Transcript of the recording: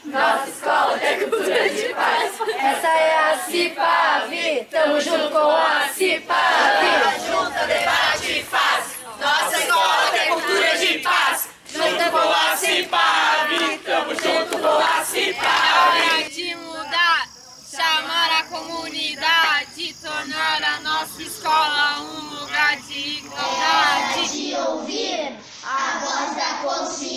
Nossa escola tem cultura de paz. Essa é a CIPAV, tamo junto com a CIPAV. Junta, debate e faz. Nossa escola tem cultura de paz. Junto com a CIPAV, tamo junto com a CIPAV. É hora de mudar, chamar a comunidade, tornar a nossa escola um lugar de igualdade. De ouvir a voz da consciência.